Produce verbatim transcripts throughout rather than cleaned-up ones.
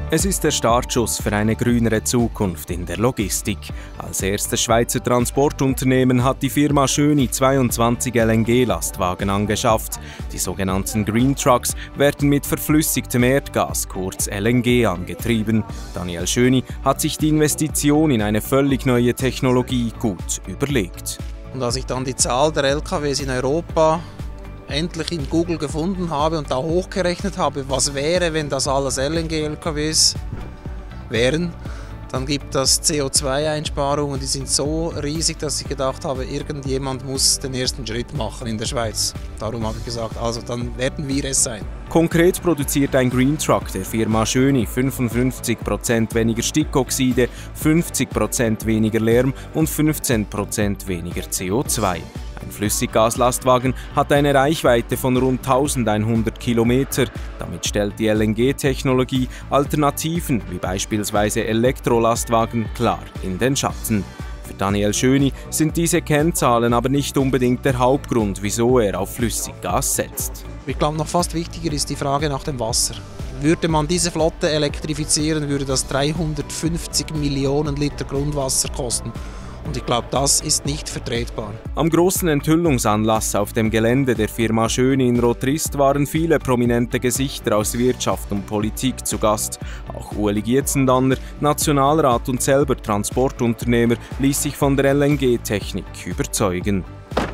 Es ist der Startschuss für eine grünere Zukunft in der Logistik. Als erstes Schweizer Transportunternehmen hat die Firma Schöni zweiundzwanzig L N G-Lastwagen angeschafft. Die sogenannten Green Trucks werden mit verflüssigtem Erdgas, kurz L N G, angetrieben. Daniel Schöni hat sich die Investition in eine völlig neue Technologie gut überlegt. Und als ich dann die Zahl der L K Ws in Europa endlich in Google gefunden habe und da hochgerechnet habe, was wäre, wenn das alles L N G-L K Ws wären, dann gibt das C O zwei Einsparungen, die sind so riesig, dass ich gedacht habe, irgendjemand muss den ersten Schritt machen in der Schweiz. Darum habe ich gesagt, also dann werden wir es sein. Konkret produziert ein Green Truck der Firma Schöni fünfundfünfzig Prozent weniger Stickoxide, fünfzig Prozent weniger Lärm und fünfzehn Prozent weniger C O zwei. Ein Flüssiggaslastwagen hat eine Reichweite von rund eintausendeinhundert Kilometer. Damit stellt die L N G-Technologie Alternativen wie beispielsweise Elektrolastwagen klar in den Schatten. Für Daniel Schöni sind diese Kennzahlen aber nicht unbedingt der Hauptgrund, wieso er auf Flüssiggas setzt. Ich glaube, noch fast wichtiger ist die Frage nach dem Wasser. Würde man diese Flotte elektrifizieren, würde das dreihundertfünfzig Millionen Liter Grundwasser kosten. Und ich glaube, das ist nicht vertretbar. Am großen Enthüllungsanlass auf dem Gelände der Firma Schöni in Rotrist waren viele prominente Gesichter aus Wirtschaft und Politik zu Gast. Auch Ueli Gietzendanner, Nationalrat und selber Transportunternehmer, ließ sich von der L N G-Technik überzeugen.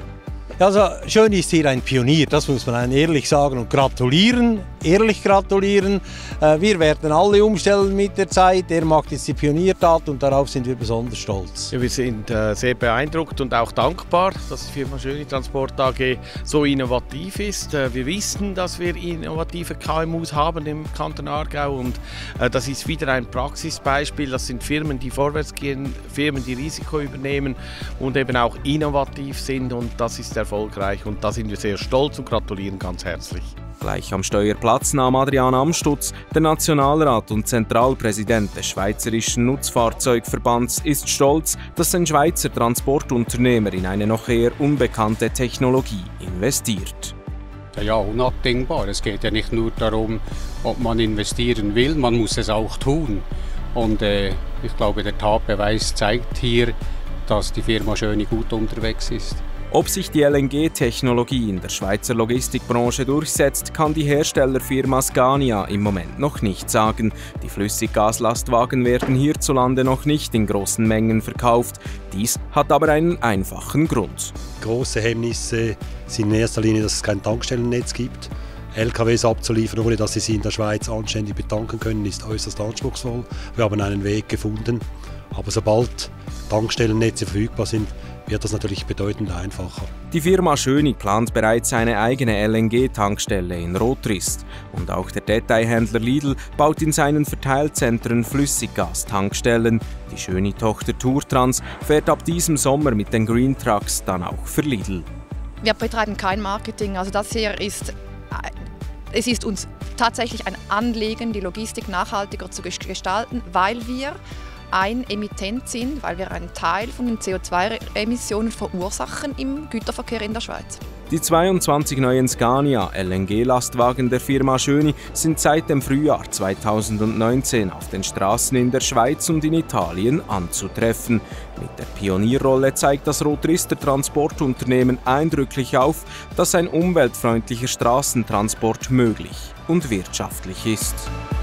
Also Schöni ist hier ein Pionier, das muss man ehrlich sagen und gratulieren, ehrlich gratulieren. Wir werden alle umstellen mit der Zeit, er macht jetzt die Pioniertat und darauf sind wir besonders stolz. Ja, wir sind äh, sehr beeindruckt und auch dankbar, dass die Firma Schöni Transport A G so innovativ ist. Äh, wir wissen, dass wir innovative K M Us haben im Kanton Aargau und äh, das ist wieder ein Praxisbeispiel. Das sind Firmen, die vorwärts gehen, Firmen, die Risiko übernehmen und eben auch innovativ sind und das ist der erfolgreich und da sind wir sehr stolz und gratulieren ganz herzlich. Gleich am Steuerplatz nahm Adrian Amstutz, der Nationalrat und Zentralpräsident des Schweizerischen Nutzfahrzeugverbands, ist stolz, dass ein Schweizer Transportunternehmer in eine noch eher unbekannte Technologie investiert. Ja, unabdingbar. Es geht ja nicht nur darum, ob man investieren will, man muss es auch tun. Und äh, ich glaube, der Tatbeweis zeigt hier, dass die Firma Schöni gut unterwegs ist. Ob sich die L N G-Technologie in der Schweizer Logistikbranche durchsetzt, kann die Herstellerfirma Scania im Moment noch nicht sagen. Die Flüssiggaslastwagen werden hierzulande noch nicht in großen Mengen verkauft. Dies hat aber einen einfachen Grund. Grosse Hemmnisse sind in erster Linie, dass es kein Tankstellennetz gibt. L K Ws abzuliefern, ohne dass sie sie in der Schweiz anständig betanken können, ist äußerst anspruchsvoll. Wir haben einen Weg gefunden, aber sobald Tankstellennetze verfügbar sind, wird das natürlich bedeutend einfacher. Die Firma Schöni plant bereits eine eigene L N G-Tankstelle in Rotrist. Und auch der Detailhändler Lidl baut in seinen Verteilzentren Flüssiggas-Tankstellen. Die Schöni-Tochter Tourtrans fährt ab diesem Sommer mit den Green Trucks dann auch für Lidl. Wir betreiben kein Marketing, also das hier ist, es ist uns tatsächlich ein Anliegen, die Logistik nachhaltiger zu gestalten, weil wir ein Emittent sind, weil wir einen Teil von den C O zwei Emissionen verursachen im Güterverkehr in der Schweiz. Die zweiundzwanzig neuen Scania L N G-Lastwagen der Firma Schöni sind seit dem Frühjahr zweitausendneunzehn auf den Straßen in der Schweiz und in Italien anzutreffen. Mit der Pionierrolle zeigt das Rotrister Transportunternehmen eindrücklich auf, dass ein umweltfreundlicher Straßentransport möglich und wirtschaftlich ist.